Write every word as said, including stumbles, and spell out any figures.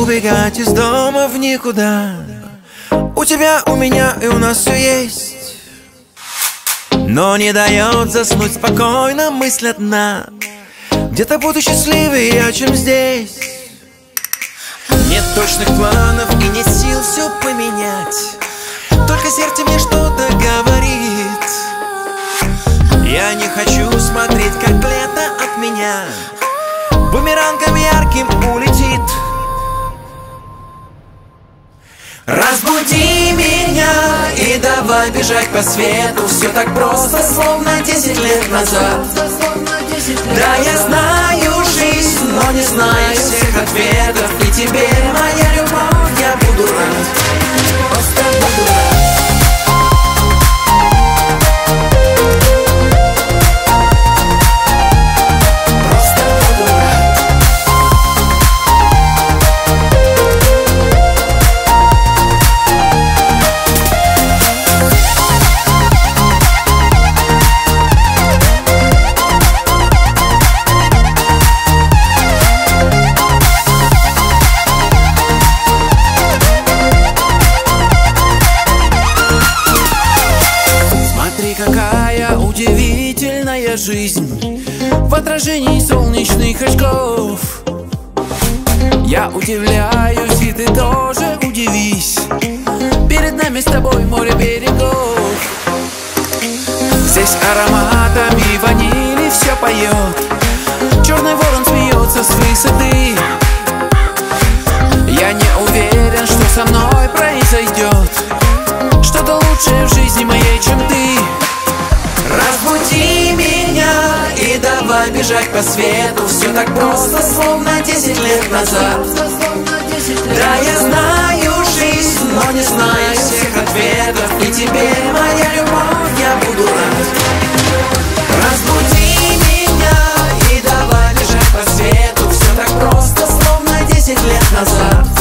убегать из дома в никуда. У тебя, у меня и у нас все есть, но не дает заснуть спокойно мысль одна. Где-то буду счастливее, чем здесь. Нет точных планов и нет сил все поменять, только сердце мне что-то говорит. Я не хочу смотреть, как лето от меня бумерангом ярким улетит. Разбуди меня и давай бежать по свету. Все так просто, словно десять лет назад. Да, я знаю жизнь, но не знаю всех ответов. И тебе, моя любовь, я буду рад. Просто буду рад. Какая удивительная жизнь в отражении солнечных очков. Я удивляюсь, и ты тоже удивись. Перед нами с тобой море берегов. Здесь ароматами ванили все поет. Черный ворон смеется с высоты. Я не уверен, что со мной произойдет что-то лучшее в жизни моей, чем ты. Разбуди меня и давай бежать по свету. Все так просто, словно десять лет назад. Да, я знаю жизнь, но не знаю всех ответов. И тебе, моя любовь, я буду рад. Разбуди меня и давай бежать по свету. Все так просто, словно десять лет назад.